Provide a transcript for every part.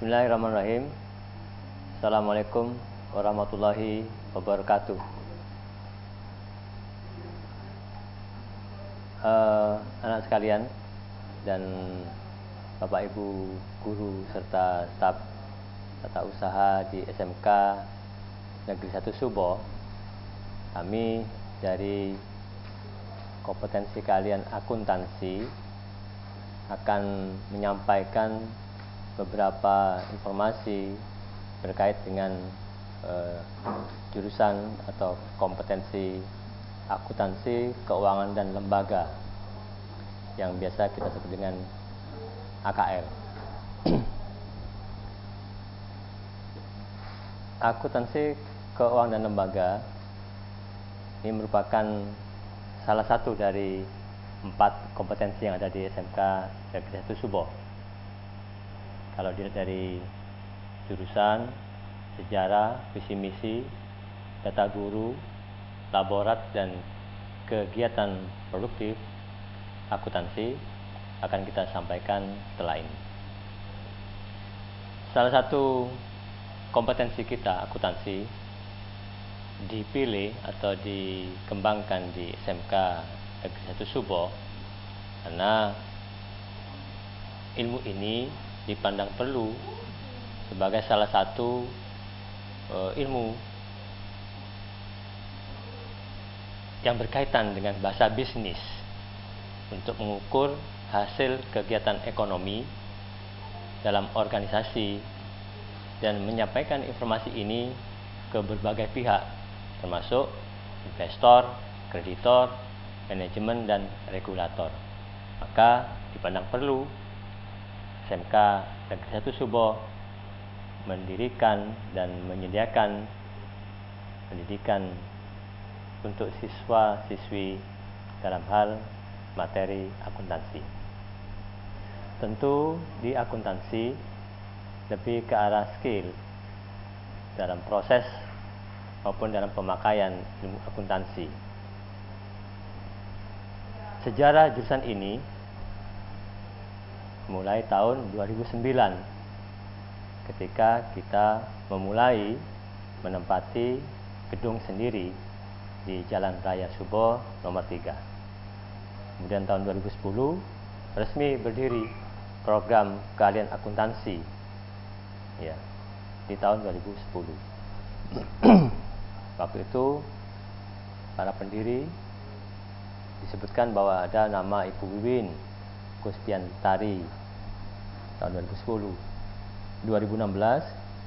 Bismillahirrahmanirrahim. Assalamualaikum warahmatullahi wabarakatuh. Anak sekalian dan Bapak Ibu guru serta staf tata usaha di SMK Negeri 1 Subo, kami dari kompetensi kalian akuntansi akan menyampaikan beberapa informasi terkait dengan jurusan atau kompetensi akuntansi keuangan dan lembaga yang biasa kita sebut dengan AKL. Akuntansi keuangan dan lembaga ini merupakan salah satu dari 4 kompetensi yang ada di SMK Negeri 1 Subo. Kalau dilihat dari jurusan, sejarah, visi misi, data guru, laborat, dan kegiatan produktif akuntansi akan kita sampaikan setelah ini. Salah satu kompetensi kita akuntansi dipilih atau dikembangkan di SMK Negeri 1 Subo karena ilmu ini dipandang perlu sebagai salah satu ilmu yang berkaitan dengan bahasa bisnis untuk mengukur hasil kegiatan ekonomi dalam organisasi dan menyampaikan informasi ini ke berbagai pihak termasuk investor, kreditor, manajemen, dan regulator. Maka dipandang perlu SMK Negeri 1 Subo mendirikan dan menyediakan pendidikan untuk siswa-siswi dalam hal materi akuntansi. Tentu di akuntansi lebih ke arah skill dalam proses maupun dalam pemakaian ilmu akuntansi. Sejarah jurusan ini mulai tahun 2009 ketika kita memulai menempati gedung sendiri di Jalan Raya Subo nomor 3. Kemudian tahun 2010 resmi berdiri program keahlian akuntansi ya, di tahun 2010. Waktu itu para pendiri disebutkan bahwa ada nama Ibu Wiwin Kuspiantari tahun 2010. 2016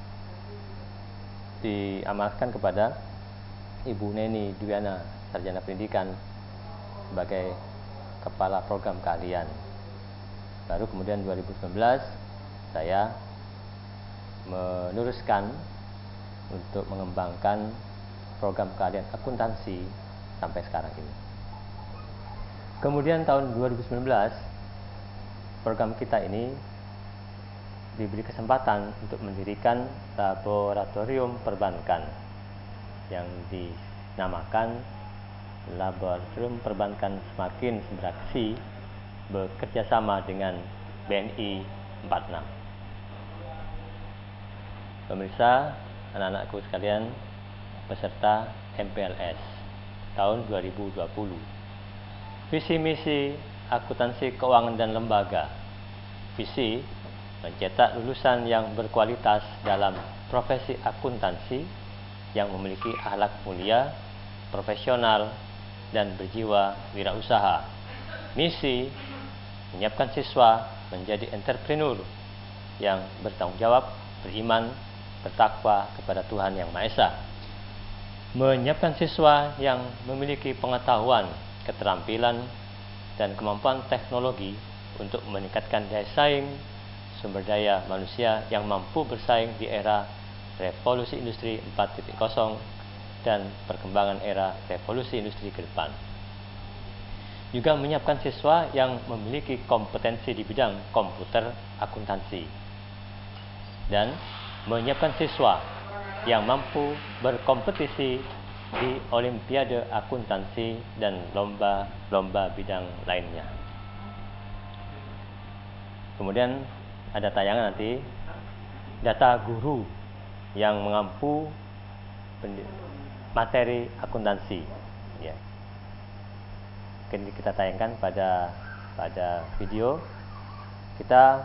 diamanahkan kepada Ibu Neni Dwiana Sarjana Pendidikan sebagai kepala program keahlian. Baru kemudian 2019 saya meneruskan untuk mengembangkan program keahlian akuntansi sampai sekarang ini. Kemudian tahun 2019 program kita ini diberi kesempatan untuk mendirikan laboratorium perbankan yang dinamakan Laboratorium Perbankan Semakin Beraksi bekerjasama dengan BNI 46. Pemirsa, anak-anakku sekalian, peserta MPLS tahun 2020. Visi misi akuntansi keuangan dan lembaga. Visi mencetak lulusan yang berkualitas dalam profesi akuntansi yang memiliki akhlak mulia, profesional, dan berjiwa wirausaha. Misi menyiapkan siswa menjadi entrepreneur yang bertanggung jawab, beriman, bertakwa kepada Tuhan Yang Maha Esa. Menyiapkan siswa yang memiliki pengetahuan, keterampilan, dan kemampuan teknologi untuk meningkatkan daya saing sumber daya manusia yang mampu bersaing di era revolusi industri 4.0 dan perkembangan era revolusi industri ke depan. Juga menyiapkan siswa yang memiliki kompetensi di bidang komputer akuntansi dan menyiapkan siswa yang mampu berkompetisi di olimpiade akuntansi dan lomba-lomba bidang lainnya. Kemudian ada tayangan nanti data guru yang mengampu materi akuntansi. Ya. Mungkin kita tayangkan pada video. Kita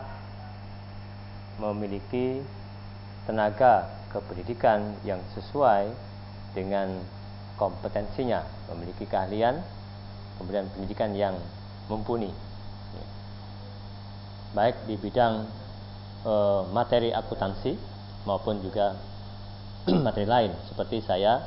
memiliki tenaga kependidikan yang sesuai dengan kompetensinya, memiliki keahlian, kemudian pendidikan yang mumpuni, ya. Baik di bidang materi akuntansi maupun juga materi lain. Seperti saya,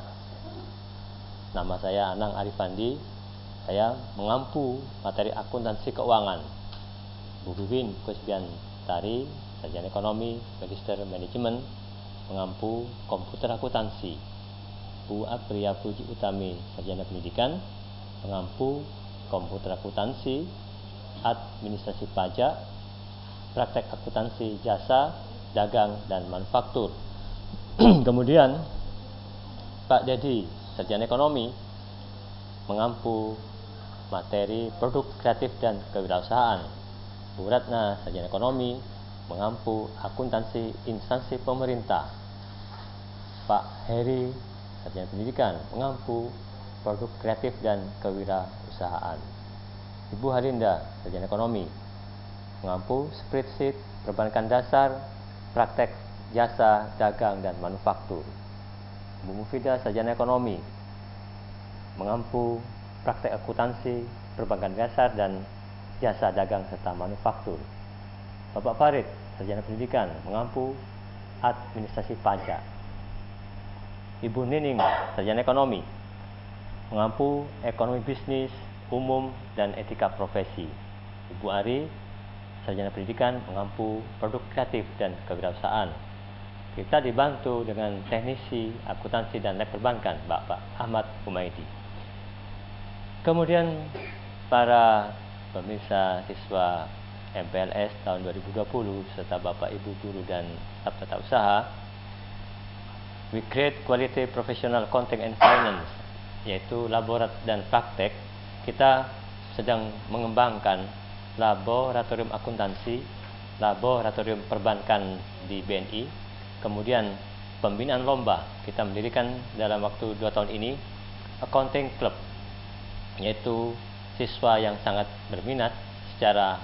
nama saya Anang Arifandi, saya mengampu materi akuntansi keuangan. Bu Wiwin Kusbiantari, sarjana ekonomi, magister manajemen, mengampu komputer akuntansi. Bu Apriya Puji Utami, sarjana pendidikan, mengampu komputer akuntansi, administrasi pajak, praktek akuntansi jasa, dagang, dan manufaktur. Kemudian Pak Dedi, sarjana ekonomi, mengampu materi produk kreatif dan kewirausahaan. Bu Ratna, sarjana ekonomi, mengampu akuntansi instansi pemerintah. Pak Heri, sarjana pendidikan, mengampu produk kreatif dan kewirausahaan. Ibu Harinda, sarjana ekonomi, mengampu spreadsheet, perbankan dasar, praktek jasa, dagang, dan manufaktur. Bu Mufidah, sarjana ekonomi, mengampu praktek akuntansi, perbankan dasar, dan jasa dagang serta manufaktur. Bapak Farid, sarjana pendidikan, mengampu administrasi pajak. Ibu Nining, sarjana ekonomi, mengampu ekonomi bisnis, umum, dan etika profesi. Ibu Ari, sarjana pendidikan, mengampu produk kreatif dan kewirausahaan. Kita dibantu dengan teknisi akuntansi dan lab perbankan, Bapak Ahmad Humaidi. Kemudian para pemirsa siswa MPLS tahun 2020 serta Bapak Ibu guru dan staf tata usaha, we create quality professional accounting and finance, yaitu laborat dan praktek. Kita sedang mengembangkan laboratorium akuntansi, laboratorium perbankan di BNI, kemudian pembinaan lomba. Kita mendirikan dalam waktu 2 tahun ini accounting club, yaitu siswa yang sangat berminat secara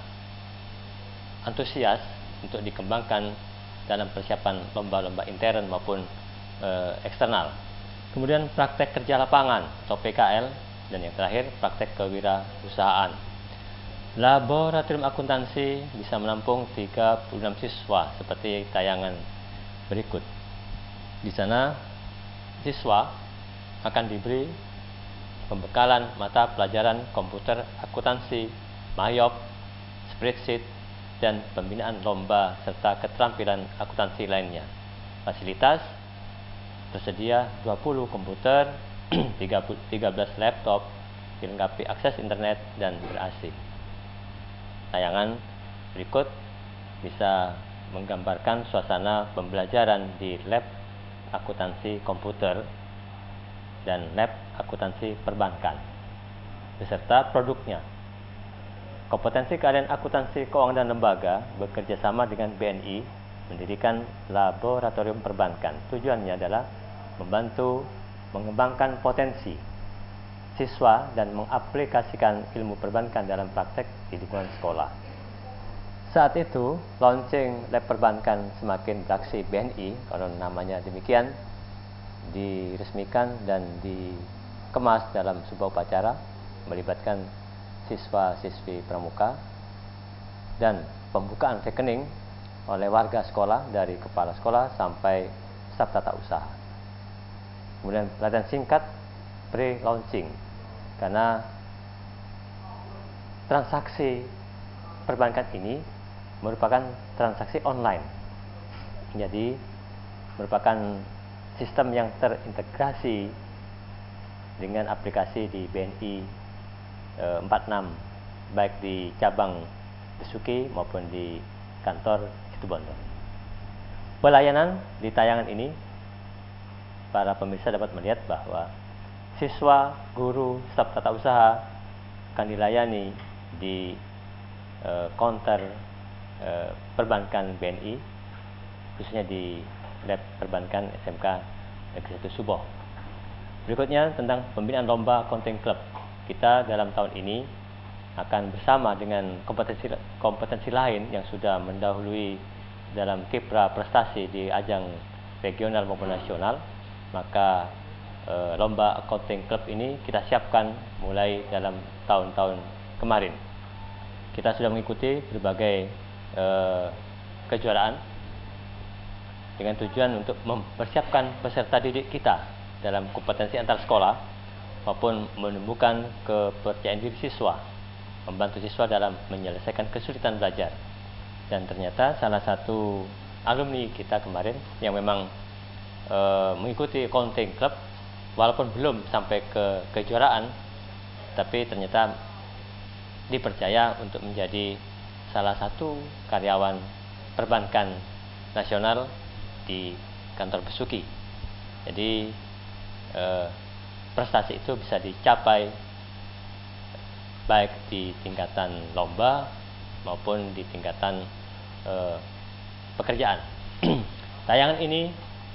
antusias untuk dikembangkan dalam persiapan lomba-lomba intern maupun eksternal. Kemudian praktek kerja lapangan atau PKL, dan yang terakhir praktek kewirausahaan. Laboratorium akuntansi bisa menampung 36 siswa seperti tayangan berikut. Di sana siswa akan diberi pembekalan mata pelajaran komputer akuntansi, mayop, spreadsheet, dan pembinaan lomba serta keterampilan akuntansi lainnya. Fasilitas tersedia 20 komputer, 13 laptop, dilengkapi akses internet dan ber-AC. Tayangan berikut bisa menggambarkan suasana pembelajaran di lab akuntansi komputer dan lab akuntansi perbankan beserta produknya. Kompetensi keahlian akuntansi keuangan dan lembaga bekerja sama dengan BNI mendirikan laboratorium perbankan. Tujuannya adalah membantu mengembangkan potensi siswa dan mengaplikasikan ilmu perbankan dalam praktek di lingkungan sekolah. Saat itu, launching lab perbankan semakin beraksi BNI, kalau namanya demikian, diresmikan dan dikemas dalam sebuah upacara melibatkan siswa-siswi pramuka dan pembukaan rekening oleh warga sekolah dari kepala sekolah sampai staf tata usaha. Kemudian pelatihan singkat pre-launching, karena transaksi perbankan ini merupakan transaksi online, jadi merupakan sistem yang terintegrasi dengan aplikasi di BNI 46, baik di cabang Besuki maupun di kantor Situbondo. Pelayanan di tayangan ini, para pemirsa dapat melihat bahwa siswa, guru, staf tata usaha akan dilayani di counter perbankan BNI khususnya di Lab Perbankan SMK Negeri 1 Suboh. Berikutnya tentang pembinaan lomba Accounting Club. Kita dalam tahun ini akan bersama dengan kompetensi lain yang sudah mendahului dalam kiprah prestasi di ajang regional maupun nasional. Maka lomba Accounting Club ini kita siapkan mulai dalam tahun-tahun kemarin. Kita sudah mengikuti berbagai kejuaraan dengan tujuan untuk mempersiapkan peserta didik kita dalam kompetensi antar sekolah maupun menumbuhkan kepercayaan diri siswa, membantu siswa dalam menyelesaikan kesulitan belajar. Dan ternyata salah satu alumni kita kemarin yang memang mengikuti Accounting Club walaupun belum sampai ke kejuaraan, tapi ternyata dipercaya untuk menjadi salah satu karyawan perbankan nasional di kantor Besuki. Jadi prestasi itu bisa dicapai baik di tingkatan lomba maupun di tingkatan pekerjaan. Tayangan ini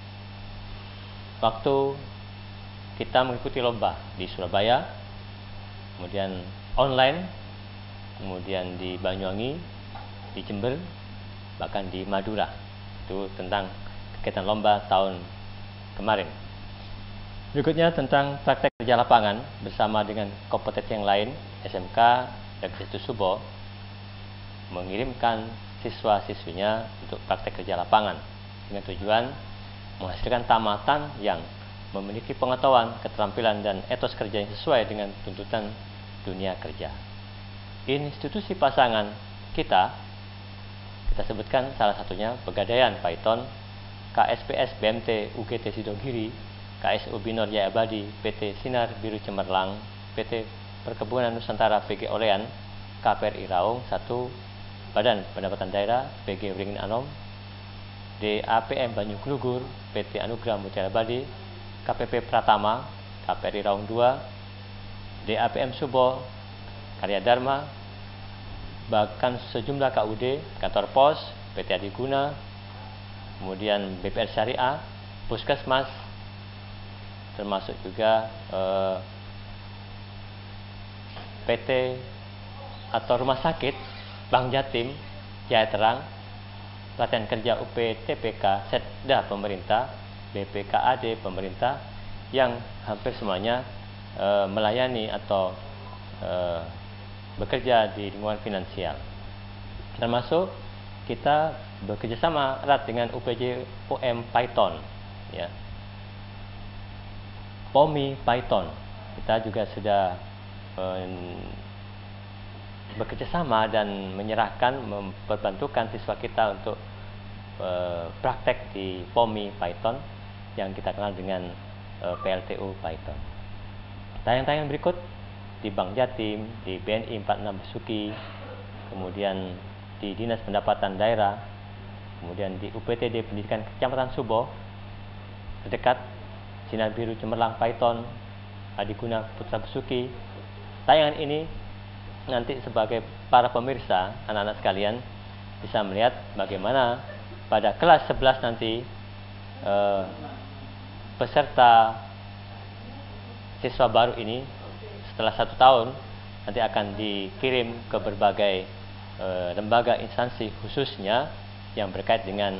waktu kita mengikuti lomba di Surabaya, kemudian online, kemudian di Banyuwangi, di Jember, bahkan di Madura. Itu tentang kegiatan lomba tahun kemarin. Berikutnya tentang praktek kerja lapangan bersama dengan kompetensi yang lain. SMK Negeri 1 Suboh mengirimkan siswa-siswinya untuk praktek kerja lapangan dengan tujuan menghasilkan tamatan yang memiliki pengetahuan, keterampilan, dan etos kerja yang sesuai dengan tuntutan dunia kerja. Institusi pasangan kita sebutkan salah satunya Pegadaian Python, KSPS BMT UGT Sidogiri, KSU Binor Jaya Abadi, PT Sinar Biru Cemerlang, PT Perkebunan Nusantara PG Olean, KPRI Raung 1, Badan Pendapatan Daerah PG Wringin Anom, DAPM Banyu Glugur, PT Anugrah Mutiara Abadi, KPP Pratama, KPRI Raung 2, DAPM Subo, Karya Dharma, bahkan sejumlah KUD, kantor pos, PT Adiguna, kemudian BPR Syariah, Puskesmas, termasuk juga PT atau Rumah Sakit Bank Jatim, Jaya Terang, Pelatihan Kerja UPTPK, Setda Pemerintah, BPKAD Pemerintah, yang hampir semuanya melayani atau bekerja di lingkungan finansial. Termasuk kita bekerjasama erat dengan UPJ UM Python, ya. POMI Python. Kita juga sudah bekerjasama dan menyerahkan, memperbantukan siswa kita untuk praktek di POMI Python yang kita kenal dengan PLTU Python. Tayangan-tayangan berikut di Bank Jatim, di BNI 46 Besuki, kemudian di Dinas Pendapatan Daerah, kemudian di UPTD Pendidikan Kecamatan Suboh, terdekat Sinar Biru Cemerlang Python, Adiguna Putra Besuki. Tayangan ini nanti sebagai para pemirsa, anak-anak sekalian, bisa melihat bagaimana pada kelas 11 nanti peserta siswa baru ini setelah 1 tahun nanti akan dikirim ke berbagai lembaga instansi khususnya yang berkait dengan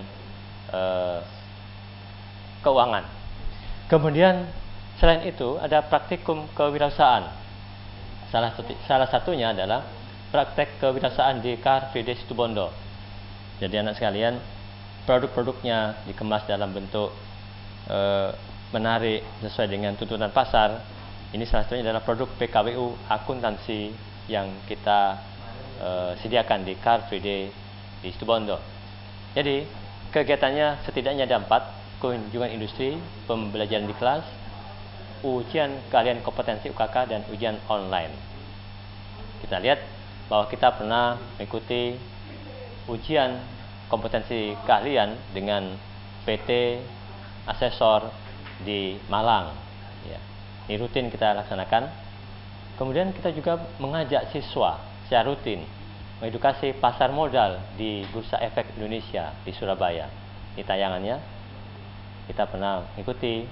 keuangan. Kemudian selain itu ada praktikum kewirausahaan. Salah satunya adalah praktek kewirausahaan di Car Free Day Situbondo. Jadi anak sekalian, produk-produknya dikemas dalam bentuk menarik sesuai dengan tuntutan pasar. Ini salah satunya adalah produk PKWU akuntansi yang kita sediakan di Car Free Day di Situbondo. Jadi kegiatannya setidaknya ada 4: kunjungan industri, pembelajaran di kelas, ujian keahlian kompetensi UKK, dan ujian online. Kita lihat bahwa kita pernah mengikuti ujian kompetensi keahlian dengan PT Asesor di Malang, ya. Ini rutin kita laksanakan. Kemudian kita juga mengajak siswa secara rutin mengedukasi pasar modal di Bursa Efek Indonesia di Surabaya. Ini tayangannya. Kita pernah mengikuti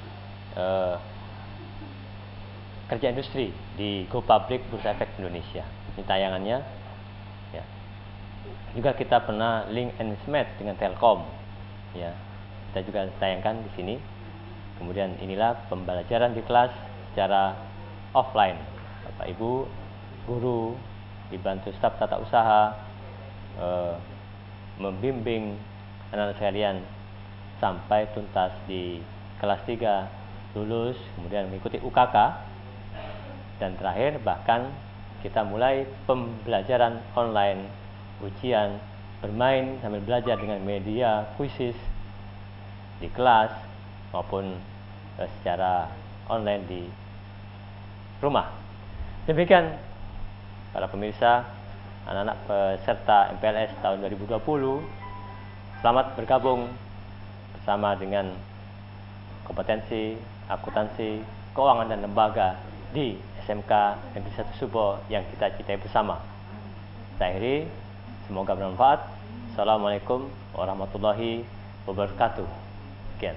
kerja industri di Go Public Bursa Efek Indonesia. Ini tayangannya. Ya. Juga kita pernah link engagement dengan Telkom. Ya. Kita juga tayangkan di sini. Kemudian inilah pembelajaran di kelas secara offline. Bapak Ibu, guru dibantu staf tata usaha membimbing anak-anak sekalian sampai tuntas di kelas 3, lulus, kemudian mengikuti UKK, dan terakhir bahkan kita mulai pembelajaran online, ujian, bermain sambil belajar dengan media kuisis di kelas maupun secara online di rumah. Demikian para pemirsa, anak-anak peserta MPLS tahun 2020, selamat bergabung bersama dengan kompetensi, akuntansi, keuangan dan lembaga di SMK Negeri 1 Subo yang kita cintai bersama. Saya akhiri, semoga bermanfaat. Assalamualaikum warahmatullahi wabarakatuh.